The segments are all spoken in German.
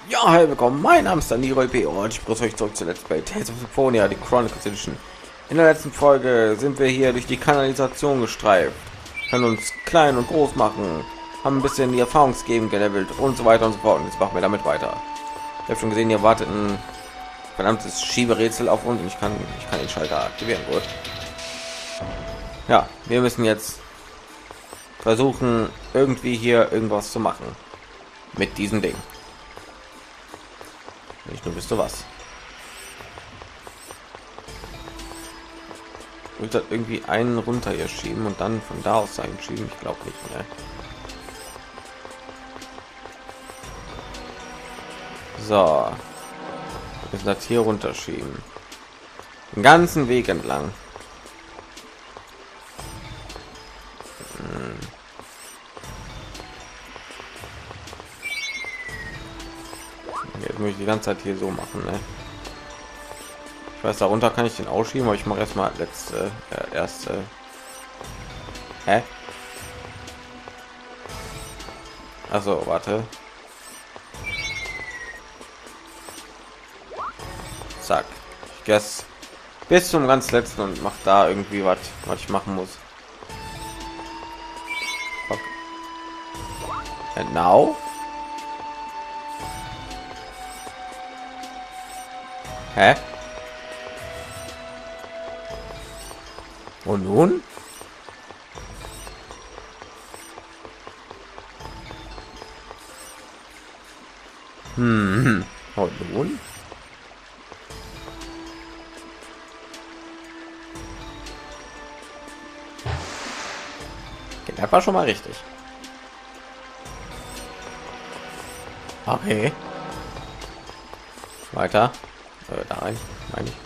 Ja, hi, willkommen. Mein Name ist Daniro LP und ich begrüße euch zurück zu Let's Play Tales of Symphonia, die Chronicles Edition. In der letzten Folge sind wir hier durch die Kanalisation gestreift, können uns klein und groß machen, haben ein bisschen die Erfahrungsgeben gelevelt und so weiter und so fort. Und jetzt machen wir damit weiter. Ich habe schon gesehen, hier wartet ein verdammtes Schieberätsel auf uns und ich kann den Schalter aktivieren. Gut. Ja, wir müssen jetzt versuchen, irgendwie hier irgendwas zu machen mit diesem Ding. Nicht nur wüsste was. Wird das irgendwie einen runter hier schieben und dann von da aus sein schieben? Ich glaube nicht mehr. So, wir müssen das hier runterschieben. Den ganzen Weg entlang. Jetzt muss ich die ganze Zeit hier so machen, ne? Ich weiß, darunter kann ich den ausschieben, aber ich mache erstmal letzte, erste. Hä? Also, warte. Zack. Ich guess bis zum ganz letzten und macht da irgendwie was ich machen muss. Okay. And now? Hä? Und nun? Und nun? Okay, das war schon mal richtig. Okay. Weiter. Da rein, meine ich.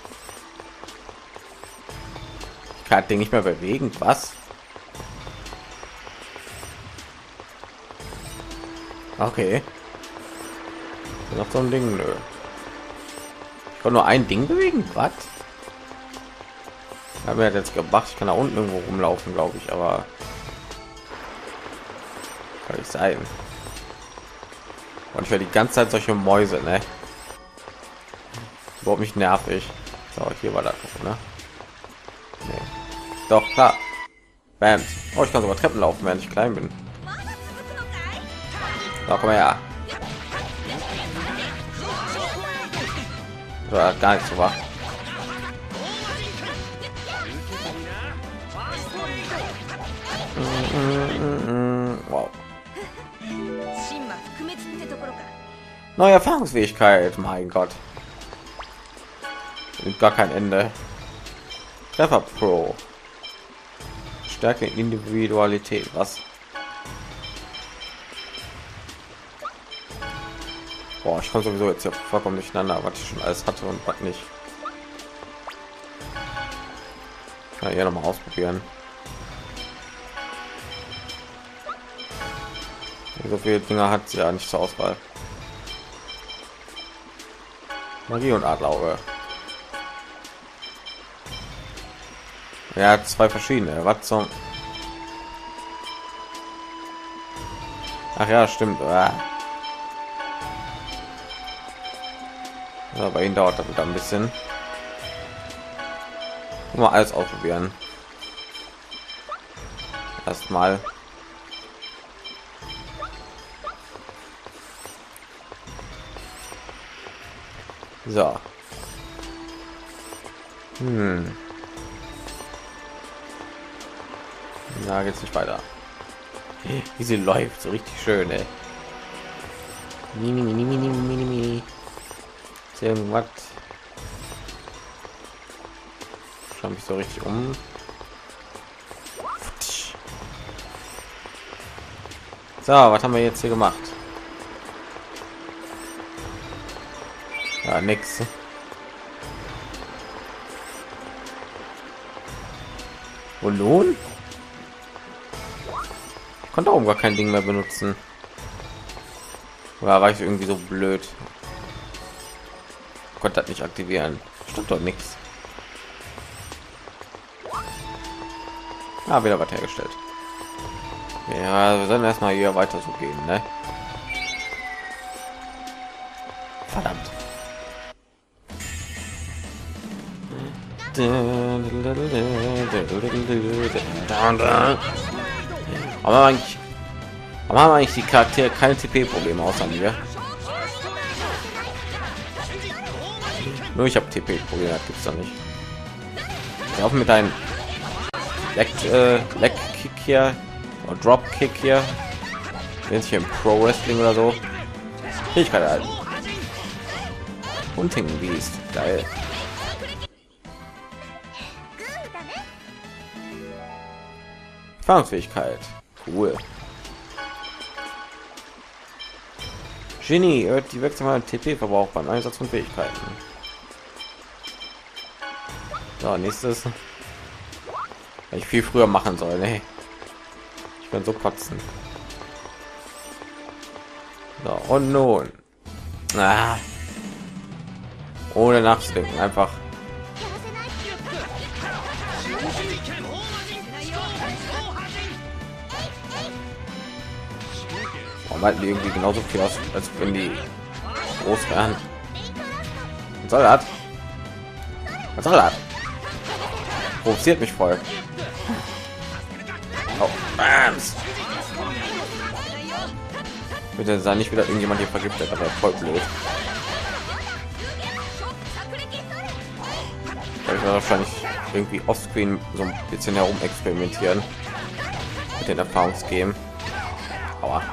Ich kann das Ding nicht mehr bewegen. Was? Okay. Noch so ein Ding, nö. Ich kann nur ein Ding bewegen. Was? Haben wir jetzt gemacht? Ich kann da unten irgendwo rumlaufen, glaube ich, aber kann ich sein. Und ich werde die ganze Zeit solche Mäuse, ne? Überhaupt nicht nervig. So, hier war das, ne? Nee. Doch, klar. Bam. Oh, ich kann sogar Treppen laufen, während ich klein bin. So, komm her. So, gar nicht so wach. Wow. Neue Erfahrungsfähigkeit, mein Gott. Gibt gar kein Ende. Treffer Pro. Stärke Individualität. Was? Boah, ich komme sowieso jetzt hier vollkommen durcheinander, was ich schon alles hatte und was nicht. Ja, hier noch mal ausprobieren. So viele Dinger hat sie ja nicht zur Auswahl. Magie und Adlerauge. Ja, zwei verschiedene. Was zum? Ach ja, stimmt. Ja, bei ihnen dauert das wieder ein bisschen. Mal alles ausprobieren. Erstmal. So. Na, geht's nicht weiter. Wie sie läuft, so richtig schön, ey. Mini. Ist irgendwas? Schau mich so richtig um. So, was haben wir jetzt hier gemacht? Ja, nix. Und nun? Ich konnte auch gar kein Ding mehr benutzen. Oder war ich irgendwie so blöd? Ich konnte das nicht aktivieren. Stimmt doch nichts. Ah, wieder was hergestellt. Ja, wir sollen erstmal hier weiter so gehen, ne? Verdammt. Aber haben eigentlich die Charaktere keine TP-Probleme außer mir? Nur ich habe TP-Probleme, gibt es da nicht. Ich auch mit einem Leg-Kick hier oder Drop-Kick hier, nennt sich im Pro-Wrestling oder so. Fähigkeit halten. Hunting Beast, geil. Erfahrungsfähigkeit, cool. Genie erhöht die wechselbaren TP-Verbrauch beim Einsatz von Fähigkeiten. So, nächstes. Hätte ich viel früher machen sollen, ey. Ich bin so kotzen. So, und nun. Ah. Ohne nachzudenken, einfach. Warum halten die irgendwie genauso viel aus, als wenn die groß wären? Was soll das? Was soll das? Provoziert mich voll. Oh, Bams. Bitte sei nicht wieder irgendjemand hier vergiftet, aber voll blöd. Ich werde wahrscheinlich irgendwie offscreen so ein bisschen herum experimentieren mit den Erfahrungsgeben. Aua.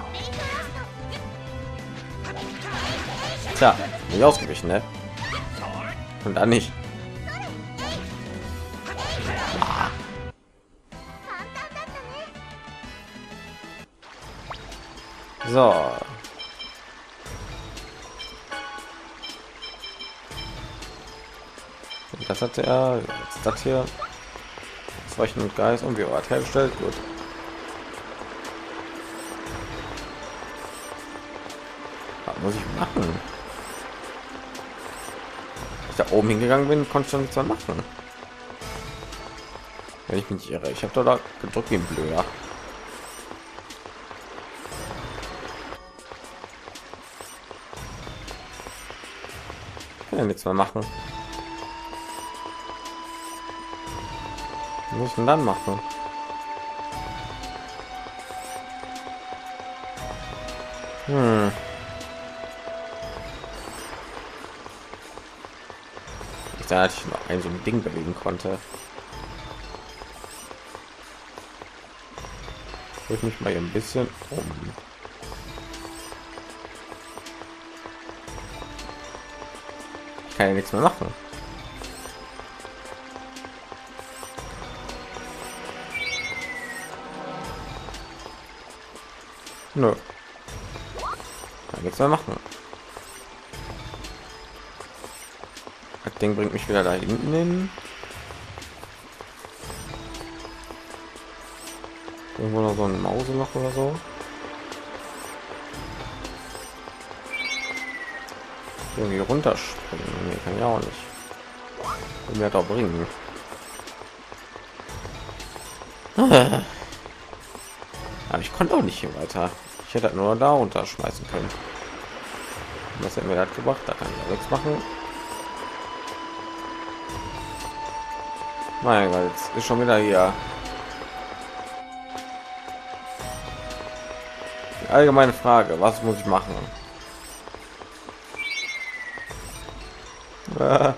Tja, nicht ausgewichen, ne? Und dann nicht. So. Und das hat er jetzt das hier. Zeichen und Geist und wie hat hergestellt. Gut. Was muss ich machen? Als ich da oben hingegangen bin, konnte ich doch nichts mehr machen. Wenn ich mich nicht irre. Ich habe da gedrückt wie ein Blöder. Ja, nichts mehr machen. Was muss ich denn dann machen? Ich dachte, dass ich noch ein so ein Ding bewegen konnte. Ich mich mal ein bisschen um. Ich kann ja nichts mehr machen. Nö. Kann nichts mehr machen. Das Ding bringt mich wieder da hinten hin. Irgendwo noch so ein Mauseloch oder so. Irgendwie runterspringen. Nee, kann ja auch nicht. Und mir doch bringen. Aber ich konnte auch nicht hier weiter. Ich hätte nur da runterschmeißen können. Was hat mir das gebracht? Da kann ich ja nichts machen. Mein Gott, jetzt ist schon wieder hier. Die allgemeine Frage, was muss ich machen? So,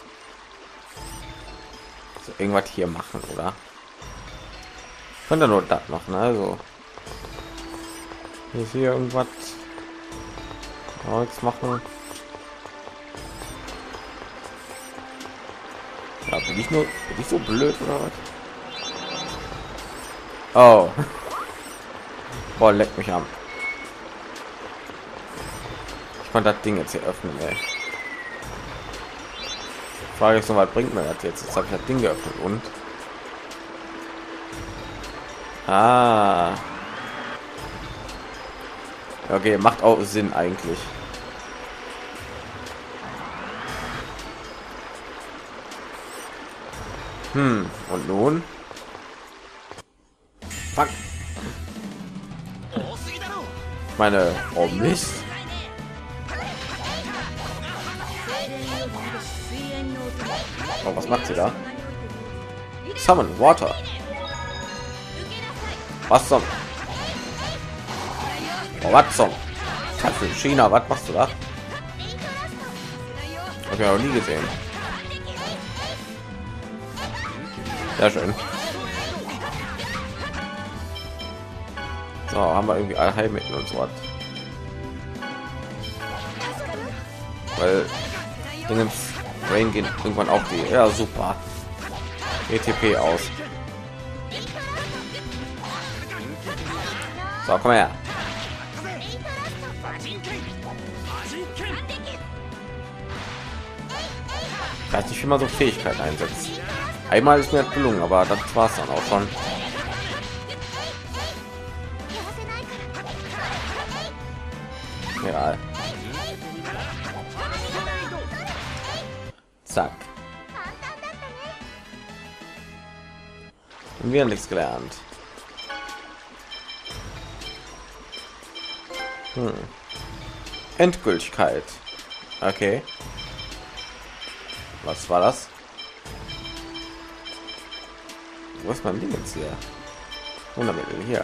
irgendwas hier machen, oder? Ich könnte nur das machen, also. Ist hier irgendwas jetzt machen? Ja, bin ich so blöd oder was? Oh. Boah, leck mich am. Ich konnte das Ding jetzt hier öffnen, ey. Frage ist noch, was bringt mir das jetzt? Jetzt habe ich das Ding geöffnet und okay, macht auch Sinn eigentlich. Und nun? Fuck. Meine, oh Mist. Oh, was macht sie da? Summon Water. Was zum? Oh, was zum? Für China, was machst du da? Hab ich ja noch nie gesehen. Sehr schön. So, haben wir irgendwie alle Heilmittel und so was. Weil Dingens Rain gehen irgendwann auch die. Ja, super. ETP aus. So, komm her. Ich weiß nicht, wie man so Fähigkeiten einsetzt. Einmal ist mir das gelungen, aber das war es dann auch schon. Ja. Zack. Und wir haben nichts gelernt. Endgültigkeit. Okay. Was war das? Wo ist mein Ding jetzt hier? Wundermittel hier.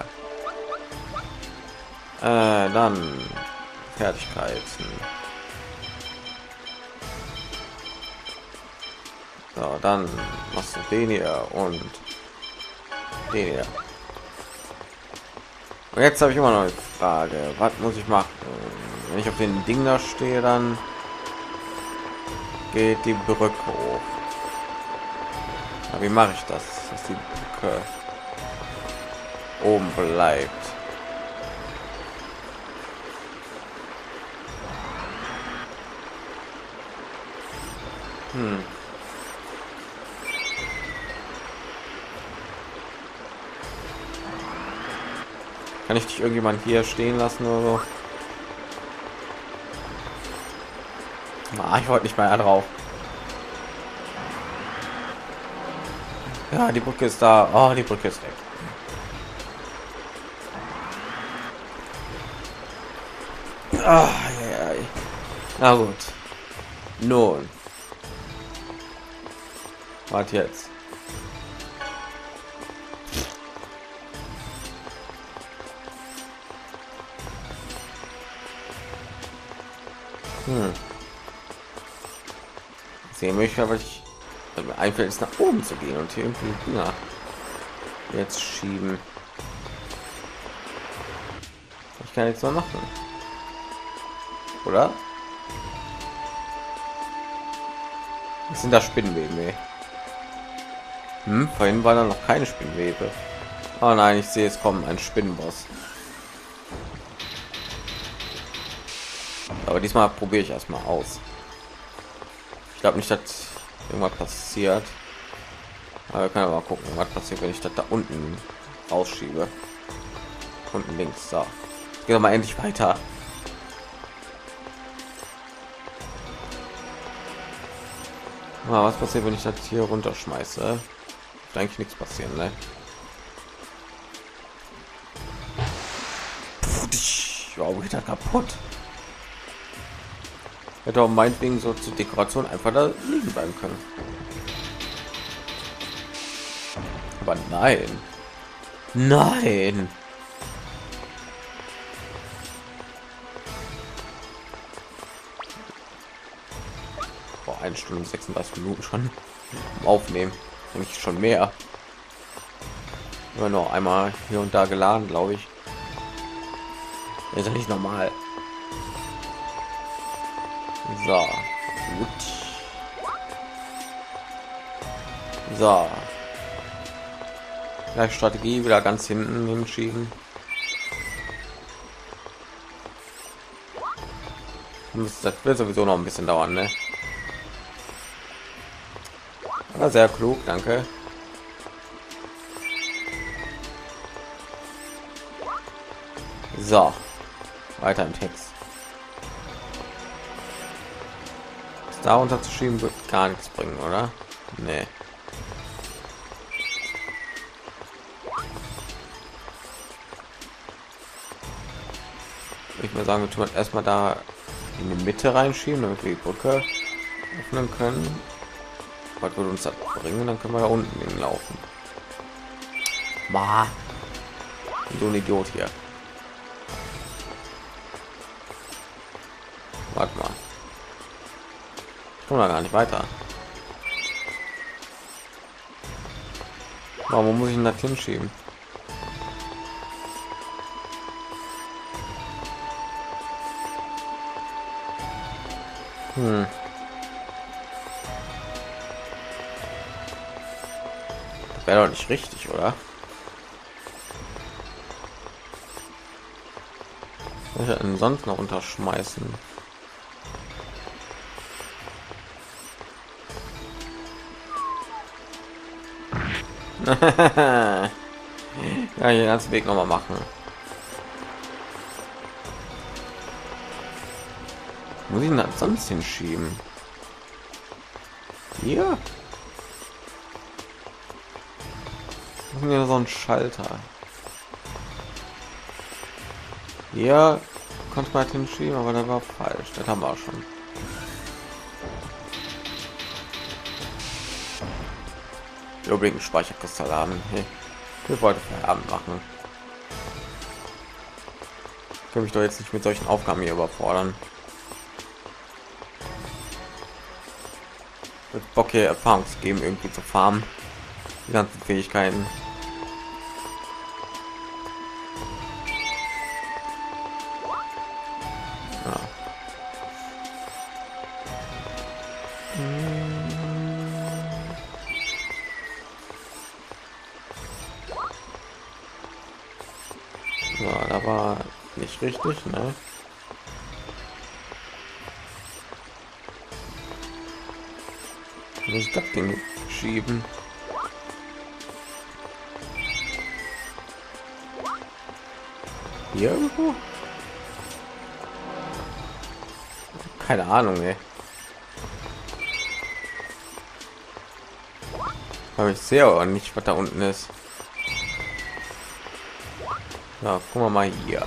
Dann Fertigkeiten. So, dann machst du den hier und den hier. Und jetzt habe ich immer noch eine Frage. Was muss ich machen? Wenn ich auf den Ding da stehe, dann geht die Brücke hoch. Aber wie mache ich das, dass die Brücke oben bleibt? Kann ich dich irgendjemand hier stehen lassen oder so? Ich wollte nicht mehr drauf. Ja, die Brücke ist da. Oh, die Brücke ist weg. Ja. Na gut. Nun. Was jetzt? Sehen möchte, aber ich mir einfällt, ist nach oben zu gehen und hier irgendwie Dinger jetzt schieben. Ich kann jetzt noch machen, oder? Was sind da Spinnenweben? Ey? Vorhin war da noch keine Spinnenwebe. Oh nein, ich sehe es kommen, ein Spinnenboss. Aber diesmal probiere ich erstmal aus. Ich glaube nicht, dass irgendwas passiert. Aber wir können aber gucken, was passiert, wenn ich das da unten rausschiebe. Unten links, da. Geht doch mal endlich weiter. Was passiert, wenn ich das hier runterschmeiße? Wird eigentlich nichts passieren, ne? Wow, geht da kaputt. Hätte auch meinetwegen so zur Dekoration einfach da liegen bleiben können. Aber nein. Nein. Boah, 1 Stunde und 36 Minuten schon aufnehmen. Nämlich schon mehr. Immer noch einmal hier und da geladen, glaube ich. Ist ja nicht normal. So, gut. So. Ja, Strategie wieder ganz hinten hinschieben. Das wird sowieso noch ein bisschen dauern, ne? Aber sehr klug, danke. So, weiter im Text. Da unterzuschieben wird gar nichts bringen, oder? Nee. Ich mal sagen, wir tun erstmal da in die Mitte reinschieben, damit wir die Brücke öffnen können. Was würde uns das bringen? Dann können wir da unten hinlaufen. Bah. So ein Idiot hier. Warte mal. Ich komme da gar nicht weiter. Warum muss ich ihn da hinschieben? Das wäre doch nicht richtig, oder? Was soll ich denn sonst noch unterschmeißen? Ja, den ganzen Weg noch mal machen. Muss ich ihn das sonst hinschieben? Hier? Hier so ein Schalter. Hier konnte man hinschieben, aber das war falsch. Das haben wir auch schon. Unbedingt Speicherkristall haben. Hey, wir wollten Feierabend machen. Ich kann mich doch jetzt nicht mit solchen Aufgaben hier überfordern. Mit Bock hier Erfahrung zu geben, irgendwie zu farmen. Die ganzen Fähigkeiten. Ja. So, da war nicht richtig, ne? Muss ich das Ding schieben? Hier irgendwo? Keine Ahnung, ey. Aber ich sehe auch nicht, was da unten ist. Ja, gucken wir mal hier.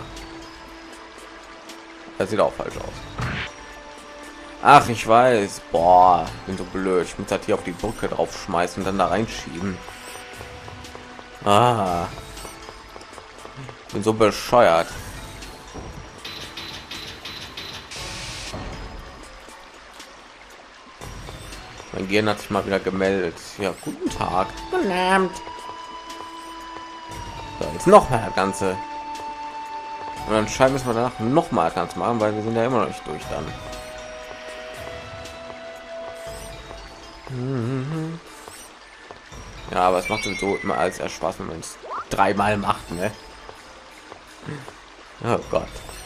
Das sieht auch falsch aus. Ach, ich weiß. Boah, bin so blöd. Ich muss das hier auf die Brücke drauf schmeißen und dann da reinschieben. Ah, bin so bescheuert. Mein Gehirn hat sich mal wieder gemeldet. Ja, guten Tag. Guten Abend. So, jetzt noch mal das Ganze. Und dann scheinen wir danach noch mal ganz machen, weil wir sind ja immer noch nicht durch dann. Ja, aber es macht sowieso immer alles erst Spaß, wenn man es dreimal macht, ne? Oh Gott.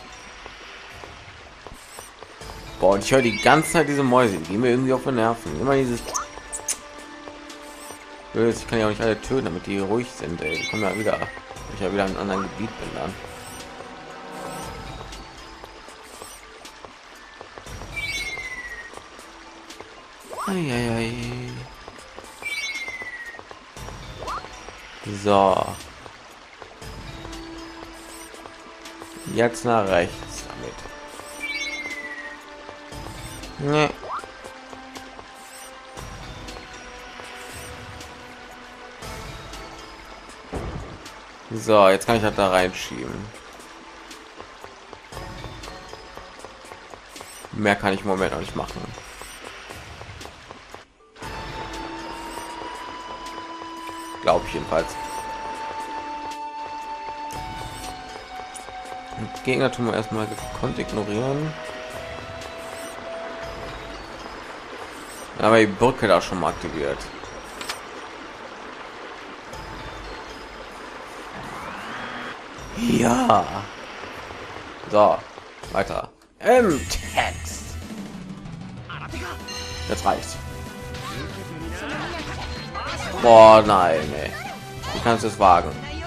Boah, und ich höre die ganze Zeit diese Mäuse, die gehen mir irgendwie auf den Nerven. Immer dieses. Ich kann ja auch nicht alle töten, damit die ruhig sind, ey. Die kommen ja wieder. Ich ja wieder in einem anderen Gebiet bin dann. Eieiei. So. Jetzt nach rechts damit. Nee. So, jetzt kann ich halt da reinschieben. Mehr kann ich im Moment noch nicht machen. Glaube ich jedenfalls. Und Gegner tun wir erstmal gekonnt ignorieren. Aber die Brücke da schon mal aktiviert. Ja. So, weiter. Im Text. Jetzt reicht's. Boah, nein, ey. Du kannst es wagen.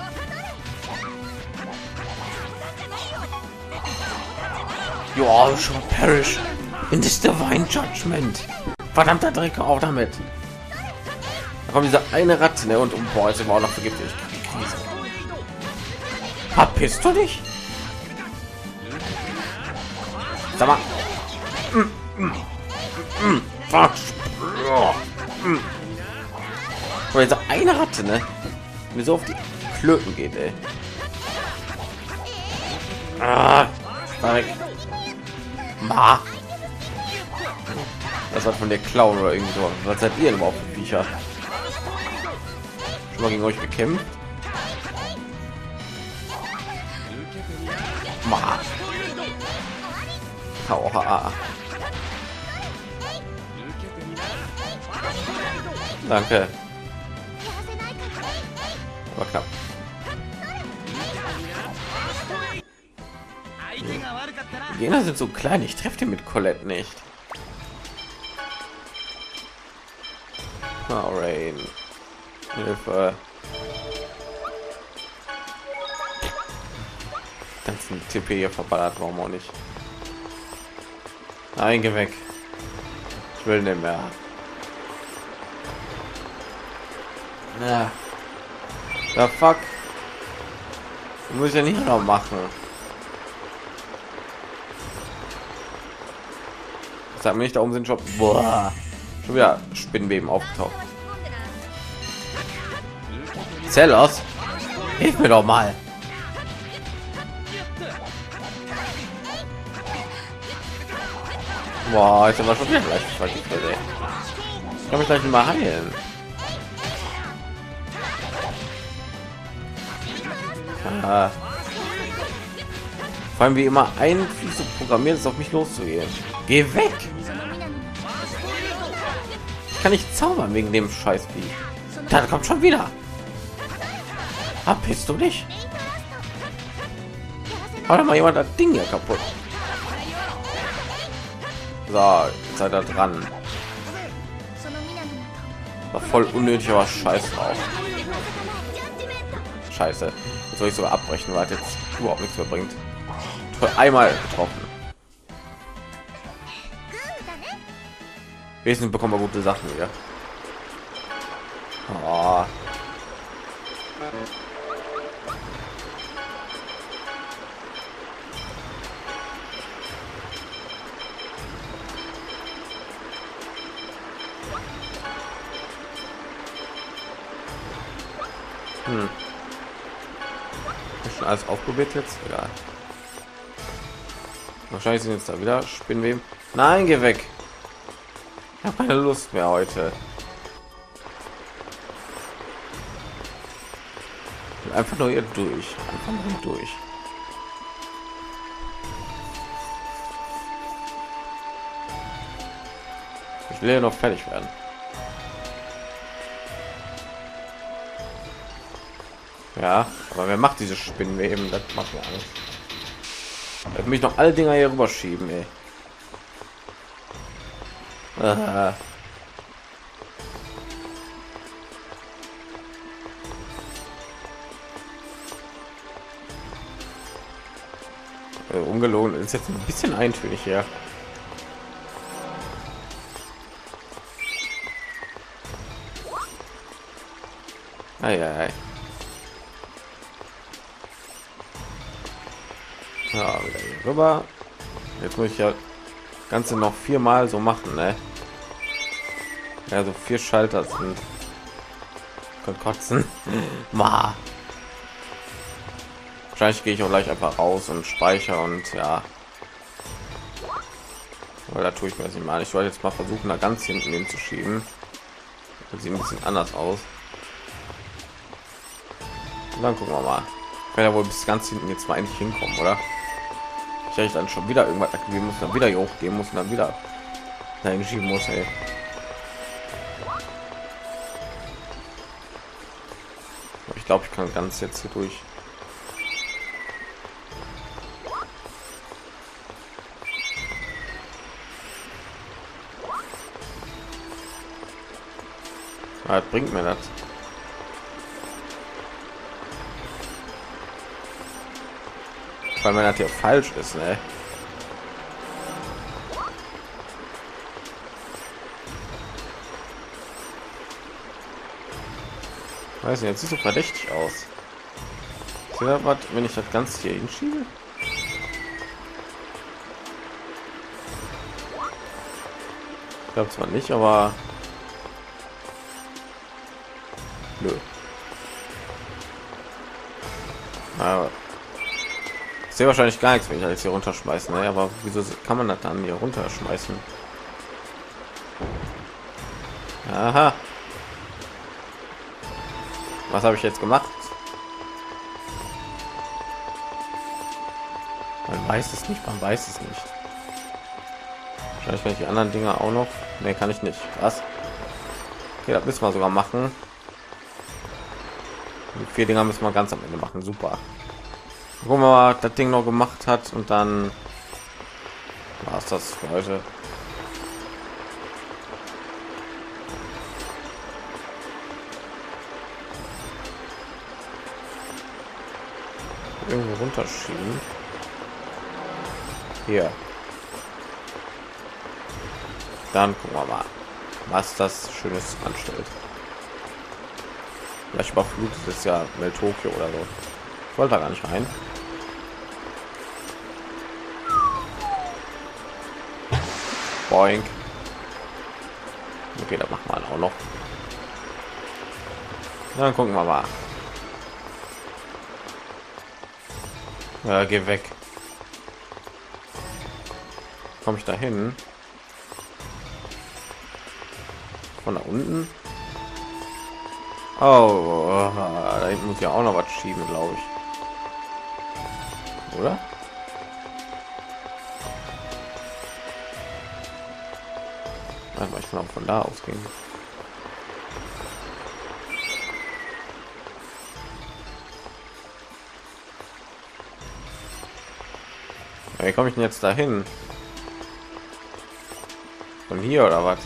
Ja, schon perish in this divine judgment. Verdammter Dreck, auch damit. Da kommt diese eine Ratte, ne? Und boah, jetzt war auch noch vergiftet. Verpisst du dich? Sag mal. Weil jetzt eine Ratte, ne? Mir so auf die Klöten geht, ey. Ah, Ma. Das hat von der Clown oder irgendwie so. Was seid ihr denn überhaupt für Viecher? Schon mal gegen euch gekämpft? Ma. Aua. Danke. Aber knapp. Die Gegner sind so klein, ich treffe den mit Colette nicht. Oh, Rain. Hilfe. Ganzen TP hier verballert, warum auch nicht? Nein, geh weg. Ich will nicht mehr. Ja. Ja, fuck. Muss ich ja nicht noch machen. Sag mir nicht, da oben sind schon. Boah. Schon wieder Spinnenbeben aufgetaucht. Zellos, hilf mir doch mal. Boah, jetzt haben wir schon wieder gleich vergiftet, ey. Ich kann mich gleich mal heilen. Ah. Vor allem wie immer ein Vieh so programmiert ist, auf mich loszugehen. Geh weg! Ich kann nicht zaubern wegen dem Scheißvieh. Da kommt schon wieder. Bist du dich? Hat mal jemand das Ding hier kaputt? So, jetzt seid ihr dran. War voll unnötig, aber scheiß drauf. Scheiße. Jetzt soll ich sogar abbrechen, weil es jetzt überhaupt nichts mehr bringt. Einmal getroffen. Wesentlich bekommen wir gute Sachen wieder. Oh. Schon alles aufprobiert jetzt? Egal. Wahrscheinlich sind jetzt da wieder Spinnweben. Nein, geh weg. Ich habe keine Lust mehr heute. Einfach nur hier durch. Einfach nur durch. Ich will ja noch fertig werden. Ja, aber wer macht diese Spinnenweben? Das macht mir Angst. Ich will mich noch alle Dinger hier rüberschieben, ey. Ungelogen ist jetzt ein bisschen eintönig hier. Ei. Ja, wieder hier rüber. Jetzt muss ich ja Ganze noch 4-mal so machen, ne? Ja, so 4 Schalter sind. Kann kotzen. Ma. Wahrscheinlich gehe ich auch gleich einfach raus und speichere und ja. Weil da tue ich mir das nicht mal. Ich wollte jetzt mal versuchen, da ganz hinten hinzuschieben. Das sieht ein bisschen anders aus. Und dann gucken wir mal. Ich werde ja wohl bis ganz hinten jetzt mal eigentlich hinkommen, oder? Ich dann schon wieder irgendwas aktivieren muss, dann wieder hier hochgehen muss und dann wieder dahin schieben muss, ey. Ich glaube, ich kann ganz jetzt hier durch. Was bringt mir das? Weil man das hier falsch ist, ne? Weiß nicht, jetzt sieht so verdächtig aus. Was, wenn ich das ganz hier hinschiebe? Ich glaube zwar nicht, aber Ja, ich sehe wahrscheinlich gar nichts, wenn ich alles hier runterschmeißen, ne? Aber wieso kann man das dann hier runterschmeißen? Aha. Was habe ich jetzt gemacht? Man weiß es nicht, man weiß es nicht. Wahrscheinlich kann ich die anderen Dinge auch noch. Ne, kann ich nicht. Was? Okay, das müssen wir sogar machen. Die 4 Dinger müssen wir ganz am Ende machen. Super. Gucken wir mal, das Ding noch gemacht hat und dann war es das für heute. Irgendwo runterschieben. Hier. Dann gucken wir mal, was das Schönes anstellt. Vielleicht überflutet es ja mit Tokio oder so. Ich wollte da gar nicht rein. Boink. Okay, da machen wir auch noch. Dann gucken wir mal. Ja, geh weg. Komme ich da hin? Von da unten? Oh, da hinten muss ja auch noch was schieben, glaube ich. Oder? Also ich kann auch von da ausgehen. Wie komme ich denn jetzt dahin? Von hier oder was?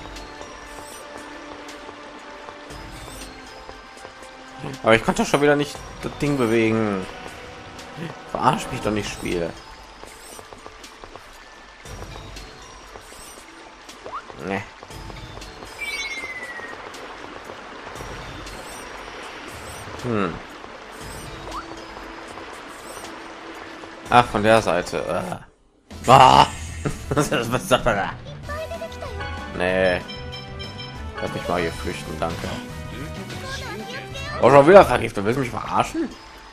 Aber ich konnte schon wieder nicht das Ding bewegen. Verarsch mich doch nicht, Spiel. Nee. Ach, von der Seite. Ah. Was ist das da? Nee. Lass mich mal hier flüchten, danke. Oh, schon wieder vergiftet. Willst du mich verarschen?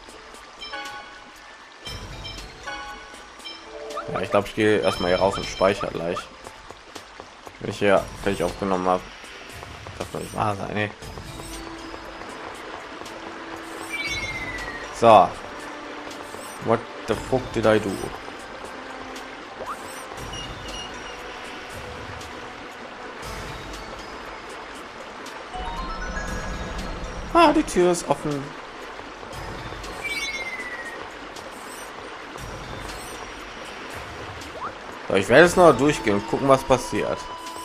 Ja, ich glaube, ich gehe erstmal hier raus und speichere gleich. Wenn ich hier fertig aufgenommen habe. Das soll nicht wahr sein, ey. So. What the fuck did I do? Ah, die Tür ist offen. So, ich werde es noch durchgehen und gucken, was passiert.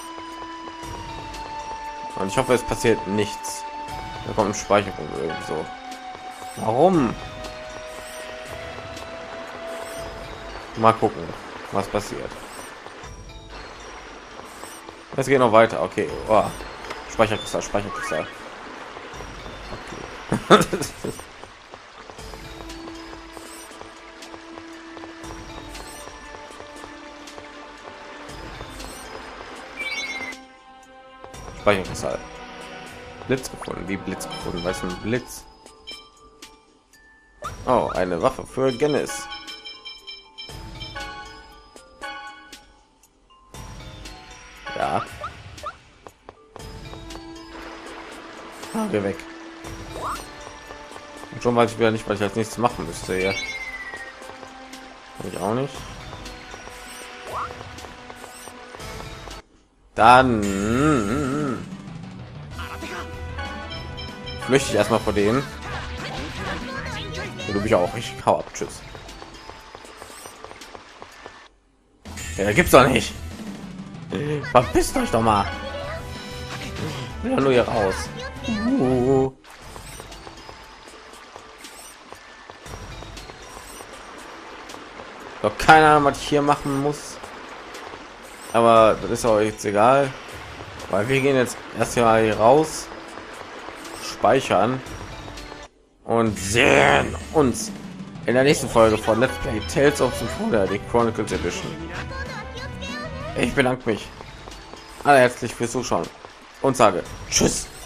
Und ich hoffe, es passiert nichts. Da kommt ein Speicherpunkt irgendwie so. Warum? Mal gucken, was passiert. Es geht noch weiter. Okay. Oh. Speicherkristall, Speicherkristall. Okay. Speicherkristall. Blitz gefunden. Wie Blitz gefunden? Weißt du, ein Blitz? Oh, eine Waffe für Gennis. Ja. Ah, geh weg. Und schon weiß ich wieder nicht, was ich als nächstes machen müsste hier. Kann ich auch nicht. Dann flüchte ich erstmal vor denen. Du bist auch richtig hau ab. Tschüss. Ja, gibt's doch nicht. Verpisst euch doch mal. Ja, nur hier raus. Doch keine Ahnung, was ich hier machen muss. Aber das ist auch jetzt egal, weil wir gehen jetzt erst mal hier raus, speichern und sehen uns in der nächsten Folge von Let's Play Tales of Symphonia, die Chronicles Edition. Ich bedanke mich allerherzlich fürs Zuschauen und sage Tschüss.